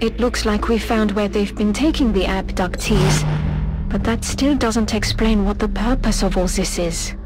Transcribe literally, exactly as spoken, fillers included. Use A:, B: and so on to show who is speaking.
A: It looks like we found where they've been taking the abductees, but that still doesn't explain what the purpose of all this is.